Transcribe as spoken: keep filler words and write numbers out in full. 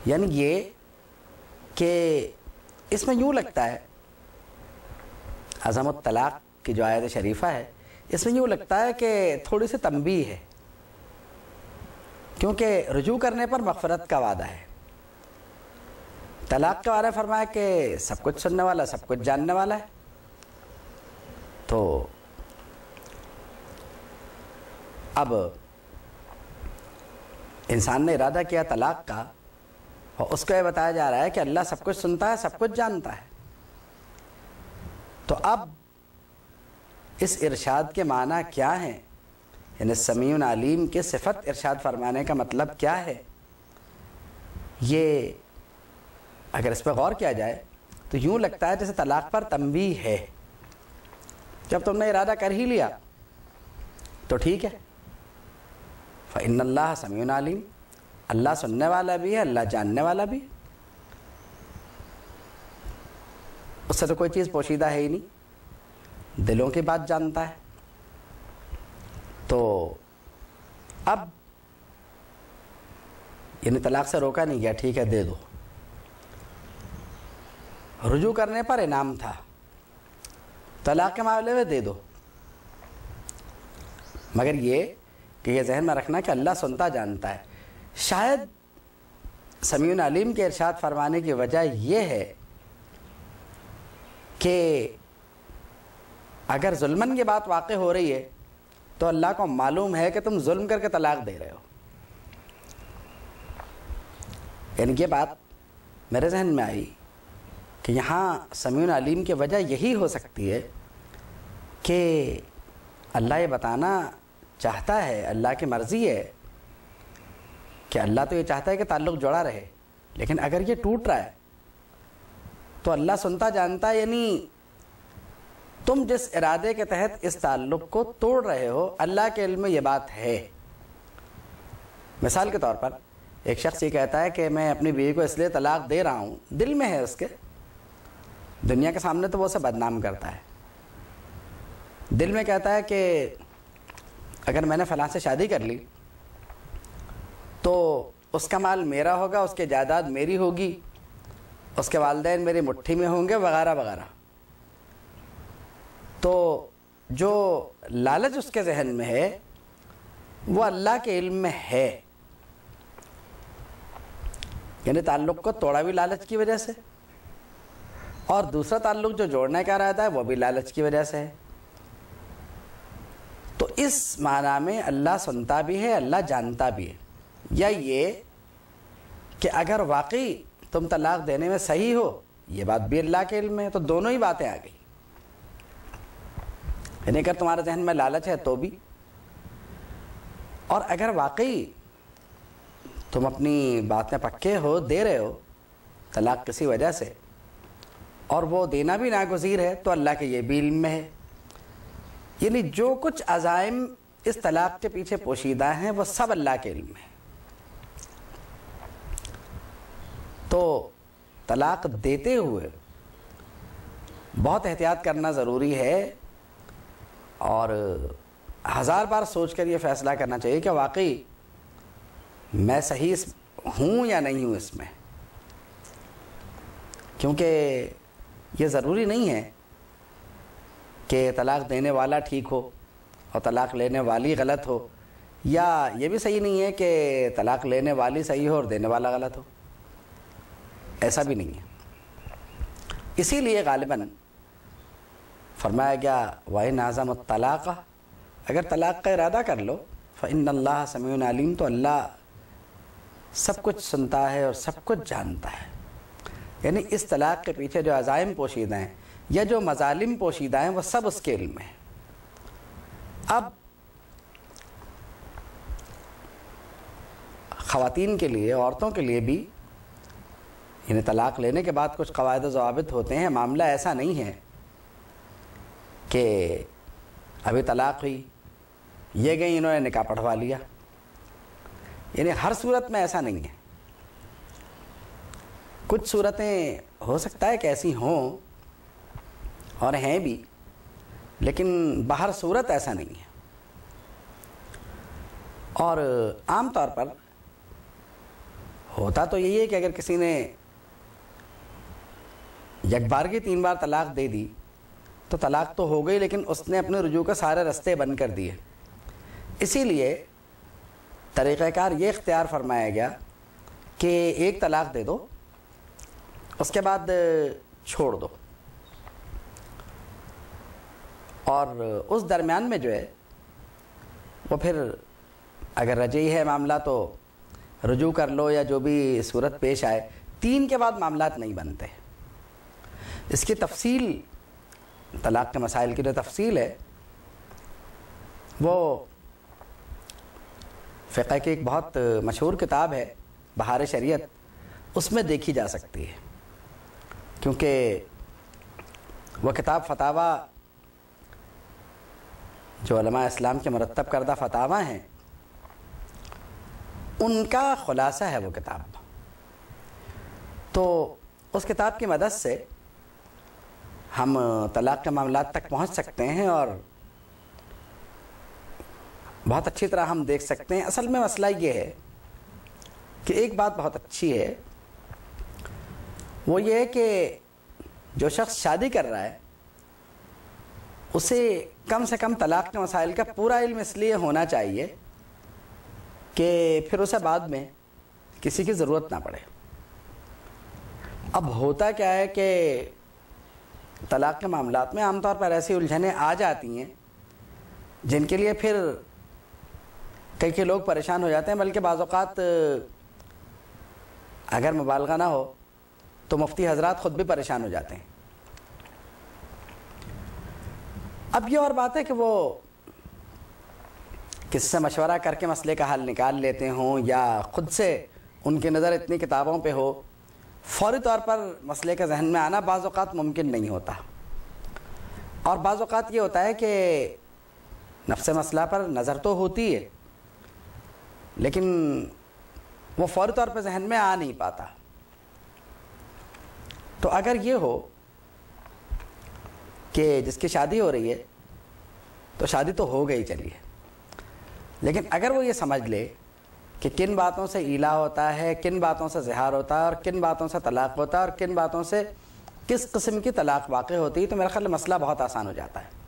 یعنی یہ کہ اس میں یوں لگتا ہے عظم الطلاق کی جو آیت شریفہ ہے اس میں یوں لگتا ہے کہ تھوڑی سی تنبیہ ہے، کیونکہ رجوع کرنے پر مغفرت کا وعدہ ہے، طلاق کے بارے فرمایا کہ سب کچھ سننے والا سب کچھ جاننے والا ہے. تو اب انسان نے ارادہ کیا طلاق کا، اور اس کو یہ بتایا جا رہا ہے کہ اللہ سب کچھ سنتا ہے سب کچھ جانتا ہے. تو اب اس ارشاد کے معنی کیا ہیں؟ یعنی سمیع علیم کے صفت ارشاد فرمانے کا مطلب کیا ہے؟ یہ اگر اس پہ غور کیا جائے تو یوں لگتا ہے جیسے طلاق پر تنبیہ ہے. جب تم نے ارادہ کر ہی لیا تو ٹھیک ہے، فإن اللہ سمیع علیم، اللہ سننے والا بھی ہے اللہ جاننے والا بھی ہے. اس سے تو کوئی چیز پوشیدہ ہے ہی نہیں، دلوں کی بات جانتا ہے. تو اب یعنی طلاق سے روکا نہیں گیا، ٹھیک ہے دے دو. رجوع کرنے پر انعام تھا، طلاق کے معاملے میں دے دو، مگر یہ کہ یہ ذہن میں رکھنا کہ اللہ سنتا جانتا ہے. شاید سمیع علیم کے ارشاد فرمانے کی وجہ یہ ہے کہ اگر ظلمن کی بات واقع ہو رہی ہے تو اللہ کو معلوم ہے کہ تم ظلم کر کے طلاق دے رہے ہو. یعنی یہ بات میرے ذہن میں آئی کہ یہاں سمیع علیم کی وجہ یہی ہو سکتی ہے کہ اللہ یہ بتانا چاہتا ہے، اللہ کی مرضی ہے کہ اللہ تو یہ چاہتا ہے کہ تعلق جڑا رہے، لیکن اگر یہ ٹوٹ رہا ہے تو اللہ سنتا جانتا ہے. یعنی تم جس ارادے کے تحت اس تعلق کو توڑ رہے ہو اللہ کے علم میں یہ بات ہے. مثال کے طور پر ایک شخص یہ کہتا ہے کہ میں اپنی بیوی کو اس لیے طلاق دے رہا ہوں، دل میں ہے اس کے، دنیا کے سامنے تو وہ اسے بدنام کرتا ہے، دل میں کہتا ہے کہ اگر میں نے فلاں سے شادی کر لی تو اس کا مال میرا ہوگا، اس کی جائیداد میری ہوگی، اس کے والدین میری مٹھی میں ہوں گے وغیرہ وغیرہ. تو جو لالچ اس کے ذہن میں ہے وہ اللہ کے علم میں ہے. یعنی تعلق کو توڑا بھی لالچ کی وجہ سے، اور دوسرا تعلق جو جوڑنے کا ارادہ ہے وہ بھی لالچ کی وجہ سے ہے. تو اس معنی میں اللہ سنتا بھی ہے اللہ جانتا بھی ہے. یا یہ کہ اگر واقعی تم طلاق دینے میں صحیح ہو یہ بات بھی اللہ کے علم میں ہے، تو دونوں ہی باتیں آ گئی. یعنی اگر تمہارے ذہن میں لالچ ہے تو بھی، اور اگر واقعی تم اپنی بات میں پکے ہو دے رہے ہو طلاق کسی وجہ سے اور وہ دینا بھی ناگزیر ہے تو اللہ کے یہ بھی علم میں ہے. یعنی جو کچھ عزائم اس طلاق کے پیچھے پوشیدہ ہیں وہ سب اللہ کے علم میں ہے. تو طلاق دیتے ہوئے بہت احتیاط کرنا ضروری ہے، اور ہزار بار سوچ کر یہ فیصلہ کرنا چاہیے کہ واقعی میں صحیح ہوں یا نہیں ہوں اس میں. کیونکہ یہ ضروری نہیں ہے کہ طلاق دینے والا ٹھیک ہو اور طلاق لینے والی غلط ہو، یا یہ بھی صحیح نہیں ہے کہ طلاق لینے والی صحیح ہو اور دینے والا غلط ہو، ایسا بھی نہیں ہے. اسی لیے غالباً فرمایا گیا وَإِنْ عَزَمَ الطَّلَاقَ، اگر طلاق کا ارادہ کر لو فَإِنَّ اللَّهَ سَمِيعٌ عَلِيمٌ، تو اللہ سب کچھ سنتا ہے اور سب کچھ جانتا ہے. یعنی اس طلاق کے پیچھے جو عزائم پوشیدہ ہیں یا جو مظالم پوشیدہ ہیں وہ سب اس کے علم میں ہیں. اب خواتین کے لیے، عورتوں کے لیے بھی یعنی طلاق لینے کے بعد کچھ قواعد و ضوابط ہوتے ہیں. معاملہ ایسا نہیں ہے کہ ابھی طلاق ہوئی یہ گئی انہوں نے نکاح پڑھوا لیا، یعنی ہر صورت میں ایسا نہیں ہے. کچھ صورتیں ہو سکتا ہے کہ ایسی ہوں اور ہیں بھی، لیکن بہر صورت ایسا نہیں ہے. اور عام طور پر ہوتا تو یہی ہے کہ اگر کسی نے یک بار کی تین بار طلاق دے دی تو طلاق تو ہو گئی، لیکن اس نے اپنے رجوع کا سارے رستے بند کر دیے. اسی لیے طریقہ کار یہ اختیار فرمایا گیا کہ ایک طلاق دے دو، اس کے بعد چھوڑ دو، اور اس درمیان میں جو ہے وہ پھر اگر رجعی ہے معاملہ تو رجوع کر لو یا جو بھی صورت پیش آئے. تین کے بعد معاملات نہیں بنتے. اس کی تفصیل، طلاق کے مسائل کی جو تفصیل ہے وہ فقہ کی ایک بہت مشہور کتاب ہے بہار شریعت، اس میں دیکھی جا سکتی ہے، کیونکہ وہ کتاب فتاوی جو علماء اسلام کے مرتب کردہ فتاوی ہیں ان کا خلاصہ ہے وہ کتاب. تو اس کتاب کی مدد سے ہم طلاق کے معاملات تک پہنچ سکتے ہیں اور بہت اچھی طرح ہم دیکھ سکتے ہیں. اصل میں مسئلہ یہ ہے کہ ایک بات بہت اچھی ہے، وہ یہ ہے کہ جو شخص شادی کر رہا ہے اسے کم سے کم طلاق کے مسائل کا پورا علم اس لیے ہونا چاہیے کہ پھر اسے بعد میں کسی کی ضرورت نہ پڑے. اب ہوتا کیا ہے کہ طلاق کے معاملات میں عام طور پر ایسی الجھنیں آ جاتی ہیں جن کے لیے پھر کئی کئی لوگ پریشان ہو جاتے ہیں، بلکہ بعض اوقات اگر مبالغہ نہ ہو تو مفتی حضرات خود بھی پریشان ہو جاتے ہیں. اب یہ اور بات ہے کہ وہ کس سے مشورہ کر کے مسئلے کا حل نکال لیتے ہوں یا خود سے ان کی نظر اتنی کتابوں پہ ہو، فوری طور پر مسئلے کا ذہن میں آنا بعض اوقات ممکن نہیں ہوتا. اور بعض اوقات یہ ہوتا ہے کہ نفس مسئلہ پر نظر تو ہوتی ہے لیکن وہ فوری طور پر ذہن میں آ نہیں پاتا. تو اگر یہ ہو کہ جس کی شادی ہو رہی ہے تو شادی تو ہو گئی چلیے، لیکن اگر وہ یہ سمجھ لے کہ کن باتوں سے ایلا ہوتا ہے، کن باتوں سے زہار ہوتا ہے اور کن باتوں سے طلاق ہوتا ہے اور کن باتوں سے کس قسم کی طلاق واقع ہوتی ہے، تو میرا خیال مسئلہ بہت آسان ہو جاتا ہے.